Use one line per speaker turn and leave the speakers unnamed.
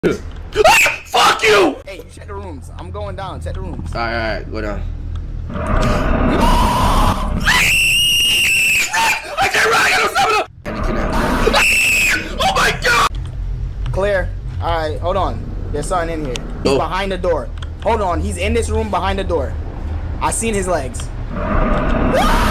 Fuck you!
Hey, you check the rooms. I'm going down. Check the rooms.
Alright, go down. I can't run! I got no stamina! Oh my god!
Clear. Alright, hold on. There's something in here. He's behind the door. Hold on. He's in this room behind the door. I seen his legs.